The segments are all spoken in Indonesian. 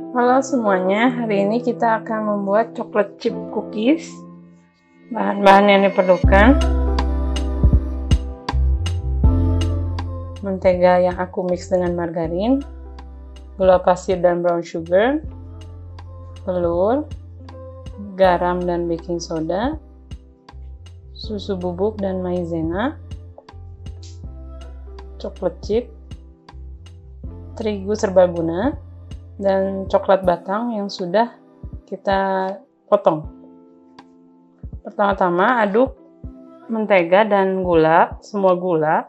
Halo semuanya, hari ini kita akan membuat coklat chip cookies. Bahan-bahan yang diperlukan: mentega yang aku mix dengan margarin, gula pasir dan brown sugar, telur, garam dan baking soda, susu bubuk dan maizena, coklat chip, terigu serbaguna, dan coklat batang yang sudah kita potong. Pertama-tama aduk mentega dan gula, semua gula.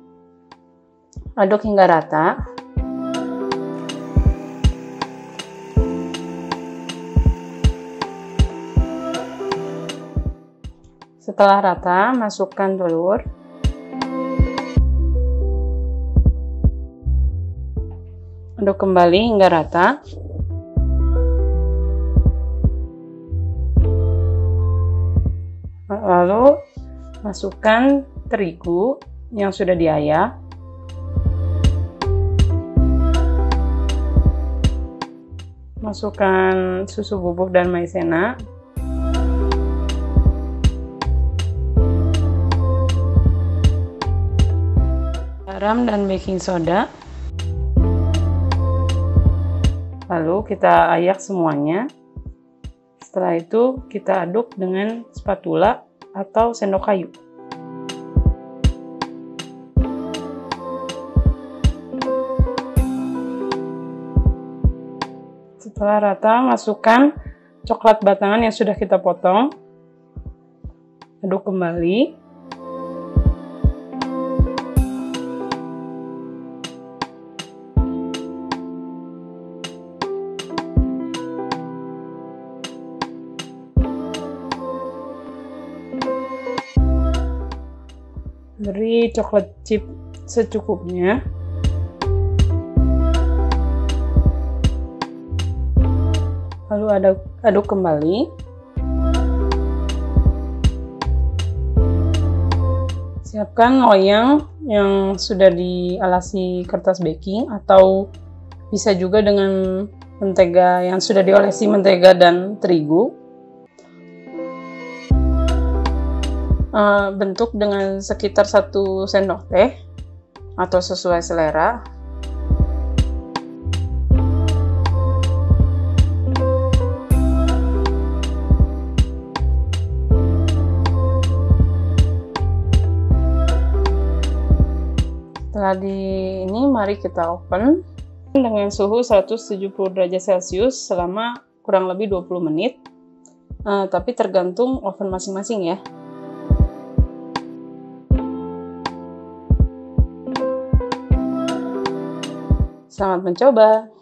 Aduk hingga rata. Setelah rata, masukkan telur. Aduk kembali hingga rata. Lalu masukkan terigu yang sudah diayak. Masukkan susu bubuk dan maizena. Garam dan baking soda. Lalu kita ayak semuanya. Setelah itu kita aduk dengan spatula atau sendok kayu. Setelah rata, masukkan coklat batangan yang sudah kita potong. Aduk kembali. Beri coklat chip secukupnya. Lalu aduk kembali. Siapkan loyang yang sudah dialasi kertas baking, atau bisa juga dengan mentega yang sudah diolesi mentega dan terigu. Bentuk dengan sekitar 1 sendok teh atau sesuai selera. Setelah ini, mari kita oven dengan suhu 170 derajat Celcius selama kurang lebih 20 menit. Tapi tergantung oven masing-masing ya. Selamat mencoba!